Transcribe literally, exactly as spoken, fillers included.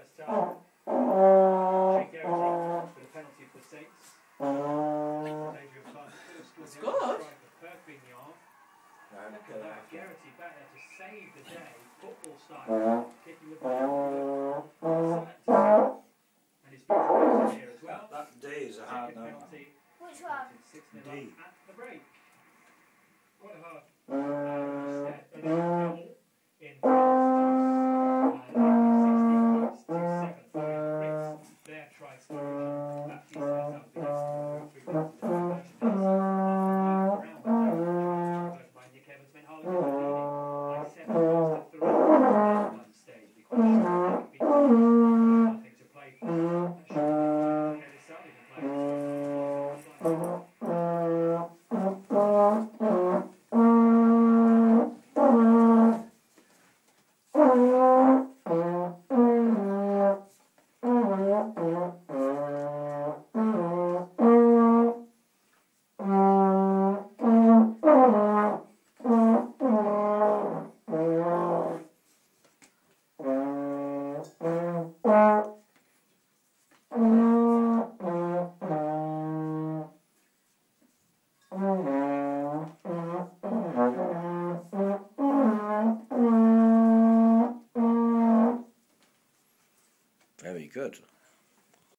first time. Jake Garrity with a penalty for six. It's good. Perfect yard. Look at that, Garrity back there to save the day, football style, kicking the ball. And he's been here as well. That D is a hard note. Which one? six nil D. At the break. Quite a hard. And instead, in France, sixty points to seven for Griffiths. Their try scoring. That piece set up the next three points. Very good.